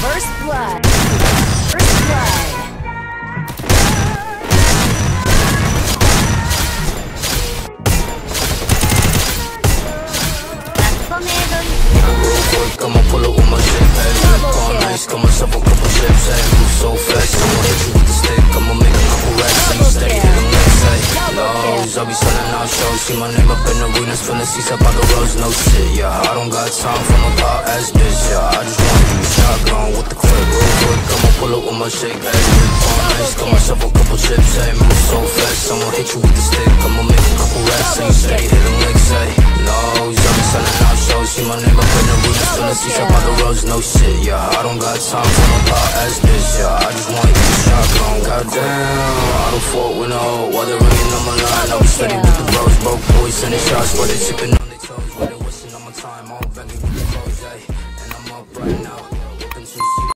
First blood. First blood. I'ma pull up with my shit, hey. All nice, got myself a couple chips, hey. Move so fast, I'ma hit you with the stick. I'ma make a couple racks, so you steady hit them legs, hey. Lows, I'll be selling out shows. See my name up in the arenas, filling seats up by the roads, no shit, yeah. I don't got time for no thought ass bitch, yeah. I just wanna give you shotgun with the clip, real quick. I'ma pull up with my shake, hey. All nice, got myself a couple chips, hey. Move so fast, I'ma hit you with the stick. I'ma make a couple racks, so you steady hit them legs, hey. Lows, I'll be selling out shows. See my name up in the arenas, filling seats up by the roads, no shit, yeah. I don't got time for no thought ass bitch, yeah. I just wanna get a shotgun, goddamn. I don't fuck with no while they're ringing on my line. I'll be steady with the bros, broke boys sending shots while they sipping on their toes. While they wasting on my time, all value with the clothes, ayy. And I'm up right now.